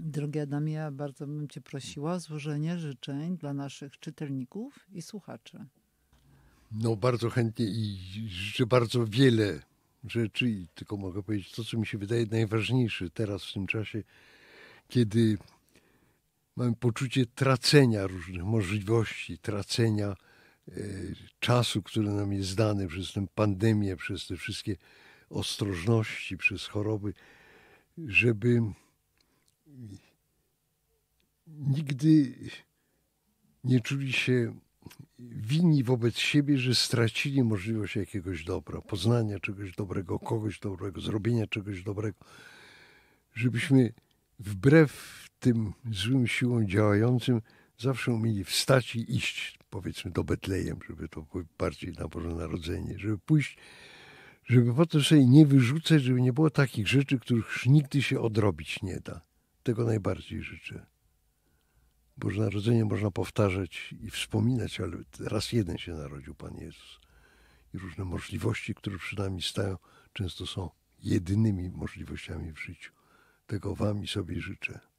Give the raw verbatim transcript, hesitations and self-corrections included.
Drogi Adamie, ja bardzo bym Cię prosiła o złożenie życzeń dla naszych czytelników i słuchaczy. No bardzo chętnie i życzę bardzo wiele rzeczy i tylko mogę powiedzieć to, co mi się wydaje najważniejsze teraz w tym czasie, kiedy mamy poczucie tracenia różnych możliwości, tracenia e, czasu, który nam jest dany przez tę pandemię, przez te wszystkie ostrożności, przez choroby, żeby nigdy nie czuli się winni wobec siebie, że stracili możliwość jakiegoś dobra, poznania czegoś dobrego, kogoś dobrego, zrobienia czegoś dobrego. Żebyśmy wbrew tym złym siłom działającym zawsze umieli wstać i iść, powiedzmy, do Betlejem, żeby to było bardziej na Boże Narodzenie, żeby pójść, żeby potem sobie nie wyrzucać, żeby nie było takich rzeczy, których już nigdy się odrobić nie da. Tego najbardziej życzę. Boże Narodzenie można powtarzać i wspominać, ale raz jeden się narodził Pan Jezus. I różne możliwości, które przed nami stają, często są jedynymi możliwościami w życiu. Tego Wam i sobie życzę.